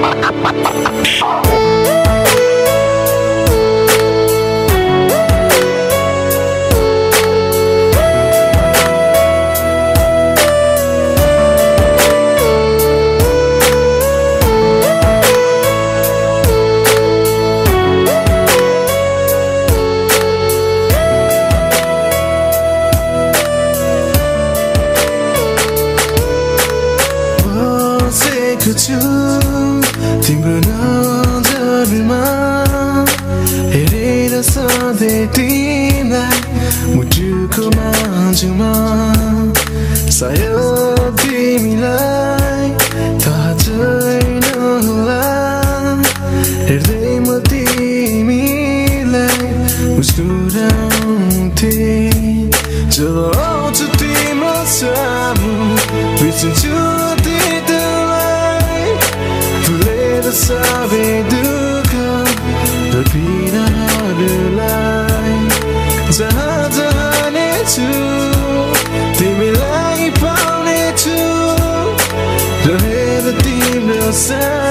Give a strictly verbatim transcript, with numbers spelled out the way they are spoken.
तिम्रो नजरमा हेरेर सधैँ तिमीलाई मुटुको माझमा सायद तिमीलाई थाहा छैन होला हेर्दै म तिमीलाई मुस्कुराउँथे जब आउँछु तिम्रो सामु बिर्सन्छु सबै दुःख र पीडाहरूलाई जहाँ जानेछु तिमीलाई पाउनेछु रहेर तिम्रो सा